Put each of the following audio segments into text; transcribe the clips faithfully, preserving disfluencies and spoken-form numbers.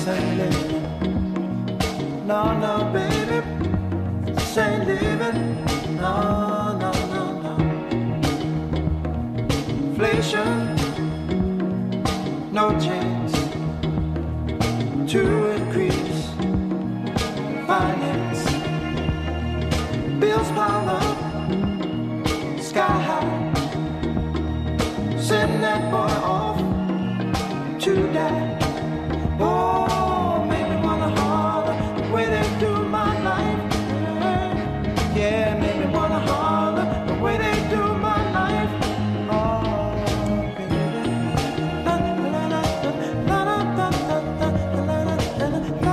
ain't living. No, no, baby, this ain't living. No, no, no, no. Inflation, no chance to increase finance. Bills pile up, sky high. Send that boy off to die. Oh, make me wanna holler the way they do my life. Yeah, make me wanna holler the way they do my life. Oh, baby. La, la, la, la, la, la, la, la, la, la, la, la.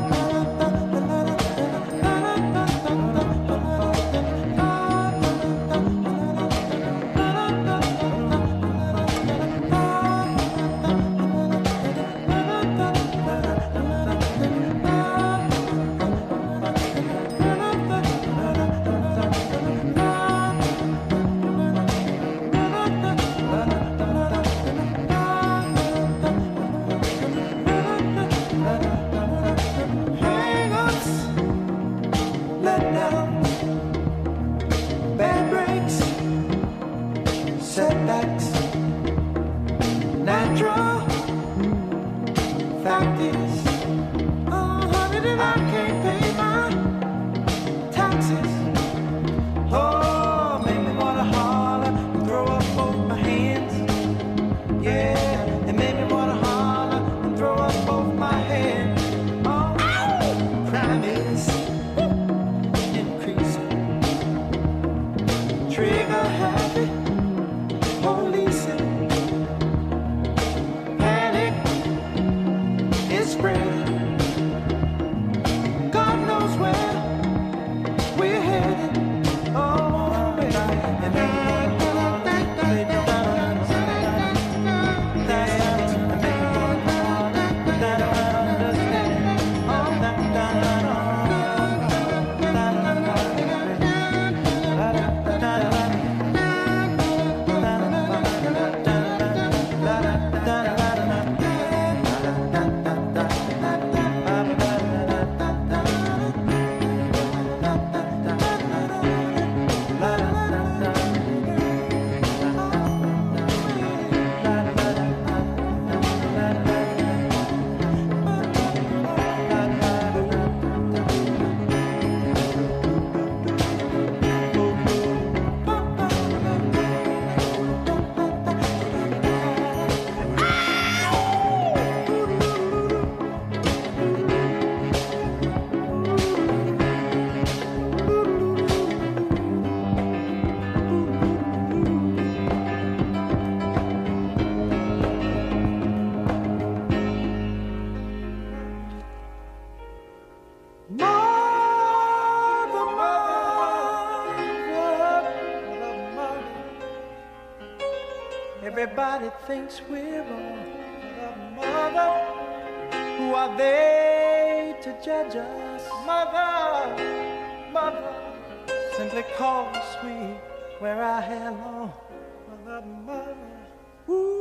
Setbacks, natural. Fact is, oh, honey, I can't pay my taxes. Oh, make me wanna holler and throw up both my hands. Yeah, it made me wanna holler and throw up both my hands. Oh, crime is increasing. Trigger happy. Policing, panic is spreading. God knows where we're headed. Oh, and I and everybody thinks we're wrong. Mother, who are they to judge us? Mother, mother, simply cause we wear our hair long. Mother, mother, ooh.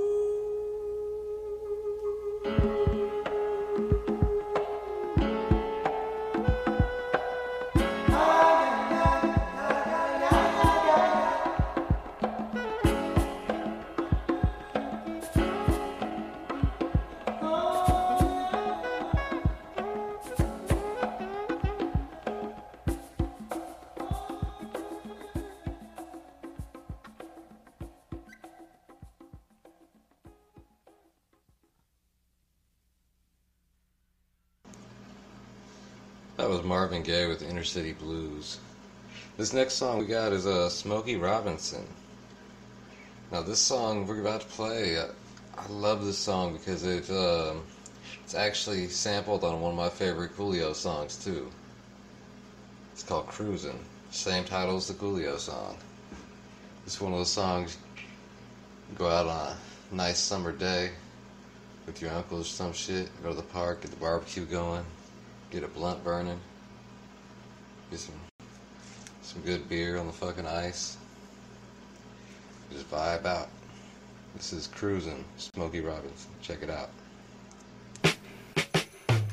That was Marvin Gaye with Inner City Blues. This next song we got is uh, Smokey Robinson. Now this song we're about to play, I, I love this song because it, uh, it's actually sampled on one of my favorite Coolio songs too. It's called Cruisin', same title as the Coolio song. It's one of those songs you go out on a nice summer day with your uncle or some shit, go to the park, get the barbecue going, get a blunt burning, get some some good beer on the fucking ice, just vibe out. This is Cruisin', Smokey Robinson. Check it out.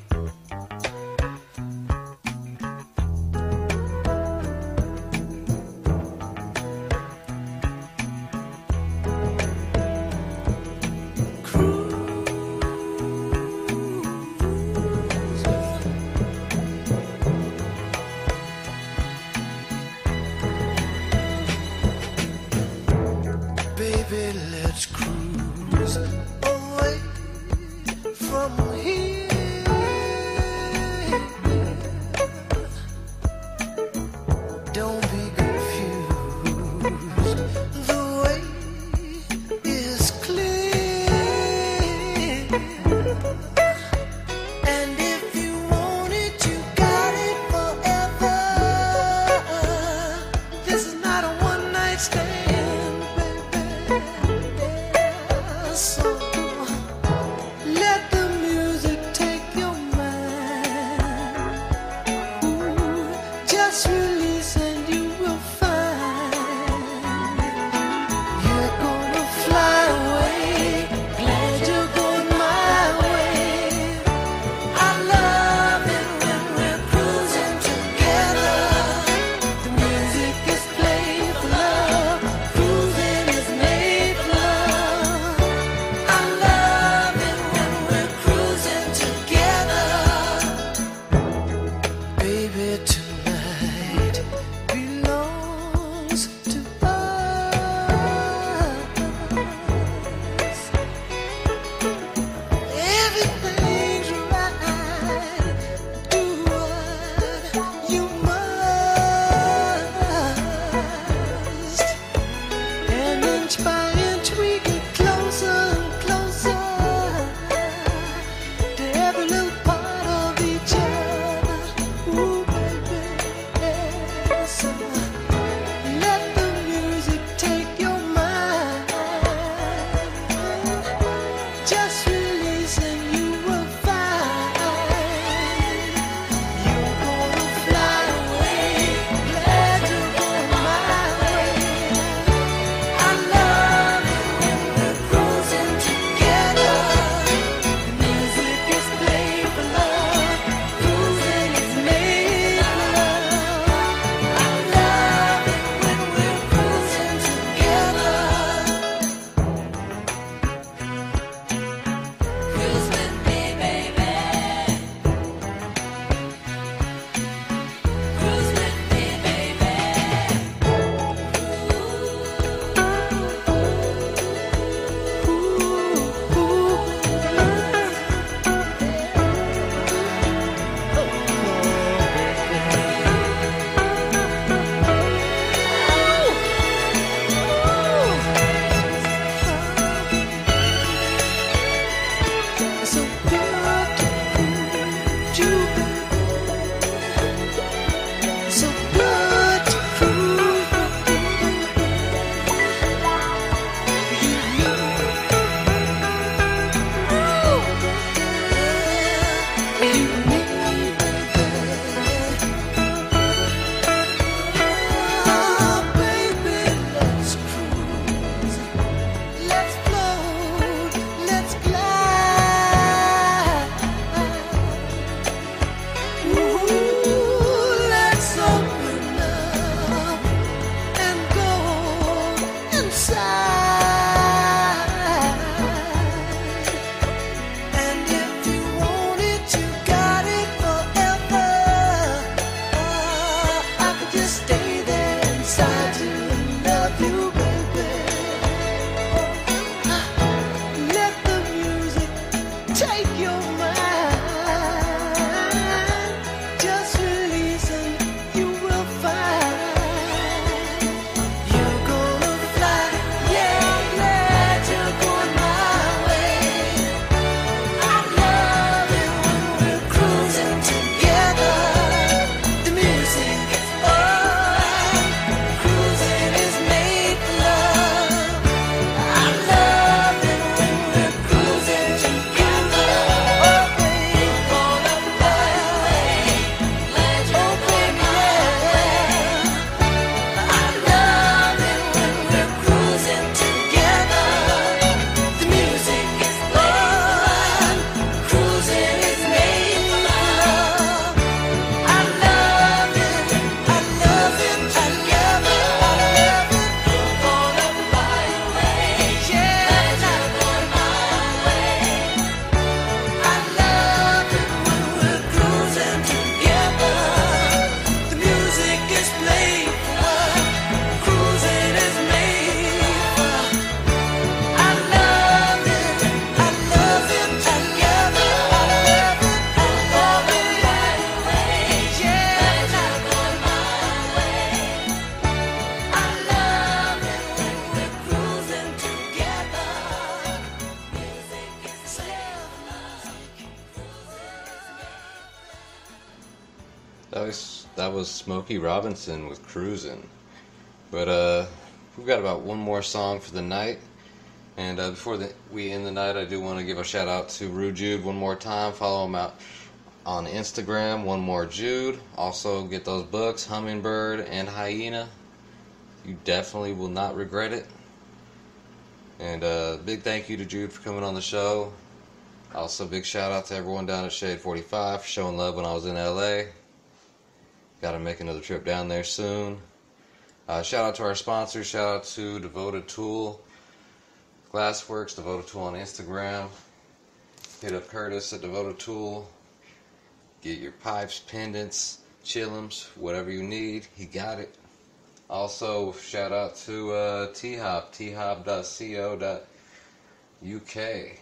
that was that was Smokey Robinson with Cruisin'. But uh, we've got about one more song for the night. And uh, before the, we end the night, I do want to give a shout out to Rude Jude one more time. Follow him out on Instagram, One More Jude. Also get those books, Hummingbird and Hyena. You definitely will not regret it. And uh, big thank you to Jude for coming on the show. Also big shout out to everyone down at Shade forty-five for showing love when I was in L A. Got to make another trip down there soon. Uh, shout out to our sponsors. Shout out to Devoted Tool, Glassworks, Devoted Tool on Instagram. Hit up Curtis at Devoted Tool. Get your pipes, pendants, chillums, whatever you need. He got it. Also, shout out to uh, T-Hop, t hop dot co dot u k.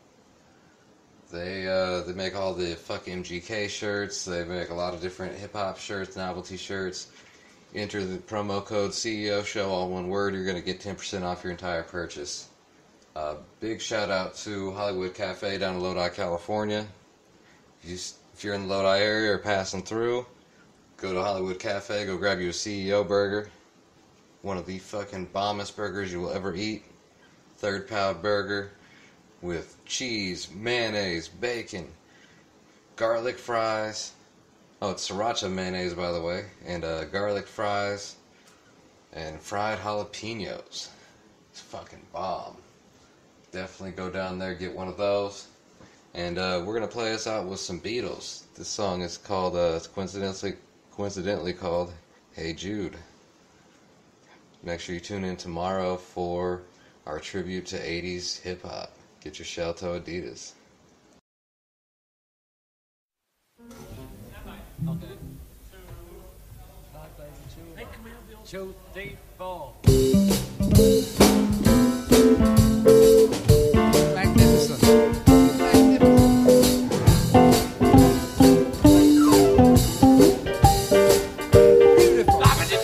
They uh, they make all the fuck M G K shirts. They make a lot of different hip-hop shirts, novelty shirts. Enter the promo code C E O Show, all one word. You're going to get ten percent off your entire purchase. Uh, big shout out to Hollywood Cafe down in Lodi, California. If, you, if you're in the Lodi area or passing through, go to Hollywood Cafe, go grab you a C E O burger. One of the fucking bombest burgers you will ever eat. Third pound burger with cheese, mayonnaise, bacon, garlic fries. Oh, it's sriracha mayonnaise, by the way. And uh, garlic fries and fried jalapenos. It's fucking bomb. Definitely go down there, get one of those. And uh, we're going to play us out with some Beatles. This song is called, uh, it's coincidentally, coincidentally called Hey Jude. Make sure you tune in tomorrow for our tribute to eighties hip-hop. Get your shell toe Adidas. Okay. Two, three, four. Magnificent. Beautiful.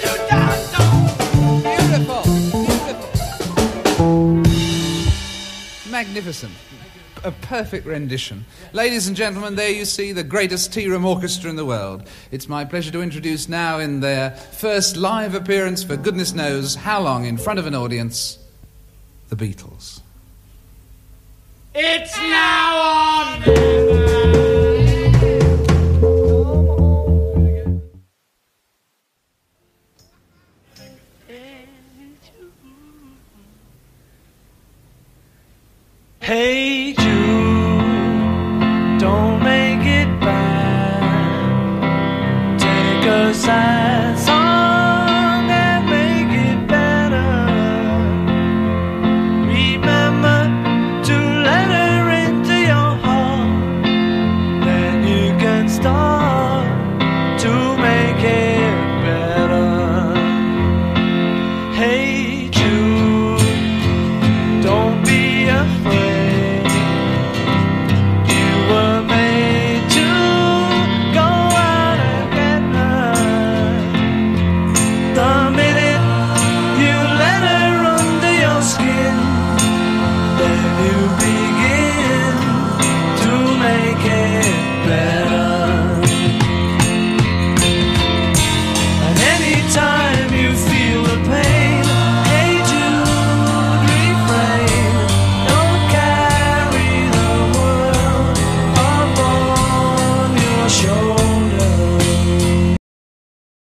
Beautiful. Beautiful. Magnificent. A perfect rendition. Ladies and gentlemen, there you see the greatest tea room orchestra in the world. It's my pleasure to introduce now, in their first live appearance for goodness knows how long in front of an audience, the Beatles. It's now on never. Hey Jude, don't make it bad. Take a side.